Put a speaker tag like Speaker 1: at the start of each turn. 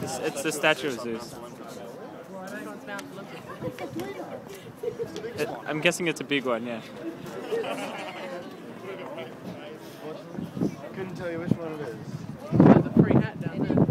Speaker 1: It's the statue of Zeus. I'm guessing it's a big one, yeah.
Speaker 2: Couldn't tell you which one it is.
Speaker 3: There's a free hat down there.